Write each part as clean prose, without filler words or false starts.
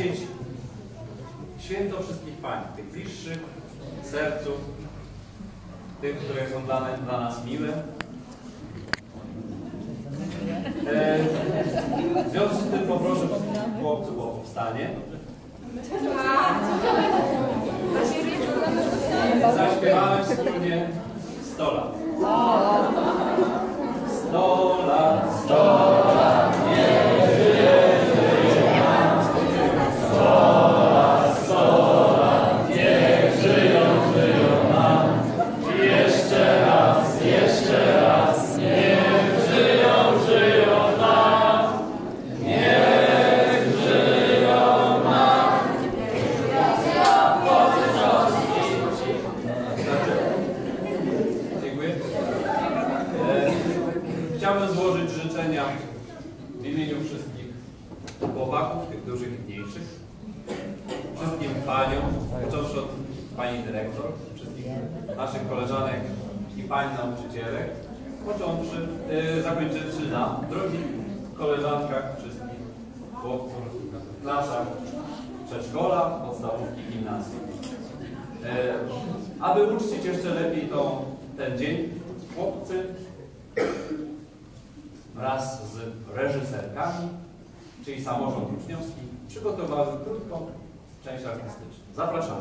dzieci. Święto wszystkich pań, tych bliższych sercu, tych, które są dla nas miłe. W związku z tym poproszę chłopców o powstanie. Zaśpiewamy wspólnie 100 lat. 100 lat, 100 lat, nie żyje, żyje nam. 100 lat, 100 lat, nie żyją, żyją nam. Jeszcze raz, nie żyją, żyją nam. Niech żyją nam. Dziękuję. Chciałbym złożyć życzenia w imieniu wszystkich chłopaków, tych dużych i mniejszych, wszystkim paniom, począwszy od pani dyrektor, wszystkich naszych koleżanek i pań nauczycielek, zakończywszy na drogich koleżankach wszystkich chłopców w klasach przedszkola, podstawówki, gimnazjum. Aby uczcić jeszcze lepiej ten dzień, chłopcy wraz z reżyserkami, czyli samorząd uczniowski, przygotowały krótką część artystyczną. Zapraszamy.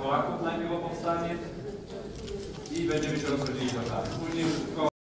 Polaków najpierw o powstanie i będziemy się rozchodzili do czasów. Później